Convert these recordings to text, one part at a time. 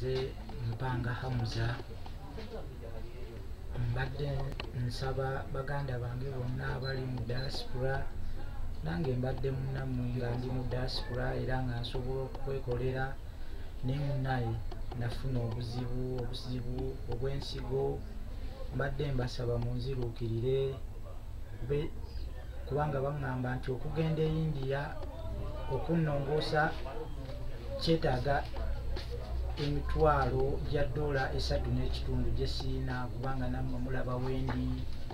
nze Mpanga Hamza mbadde nsaba baganda bange bonna abali mu diaspora, nange mbadde munnammwe nga ndi mu diaspora era nga nsobola okwekolera, naye munnaye nafuna obuzibu obw'ensigo. Mbadde mbasaba munziruukirire kubanga baŋŋamba nti okugenda e India okunnongoosa kyetaaga emitwalo gya $3.5 gye siina, kubanga nammwe mulaba wendi,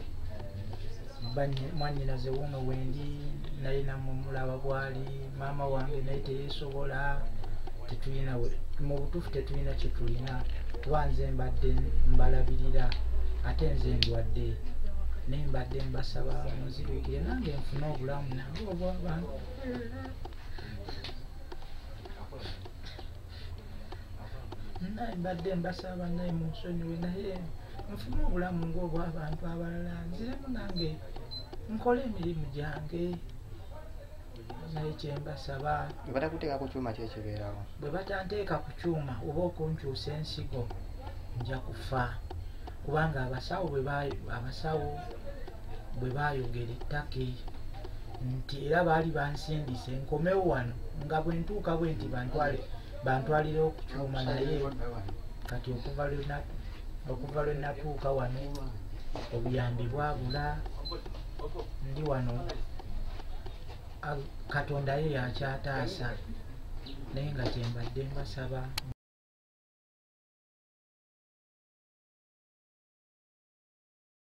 mwannyinaze wuuno wendi, naye nammwe mulaba bwali, maama wange naye teyeesobola, tetulina mu butuufu tetulina kye tulina, kuba nze mbadde mbalabirira ate nze ndwadde, naye mbadde mbasaba munziruukire nange nfune obulamu nange obw'abantu. Naye mbadde mbasaba naye munsonyiwe, naye nfune obulamu ng'obw'abantu abalala, nziremu nange nkole emirimu gyange. Naye kyembasaba bwe batakuteeka ku kyuma ki ekibeerawo? Bwe batanteeka ku kyuma oba okunkyusa ensigo nja kufa, kubanga abasawo bwe baayogera ettake nti era baali bansindise nkomewo wano, nga bwe ntuuka bwe nti bantwalirewo ku kyuma. Naye kati okuva lwe natuuka wano obuyambi bwabula, ndi wano, Katonda ye yakyataasa, naye nga kyembadde mbasaba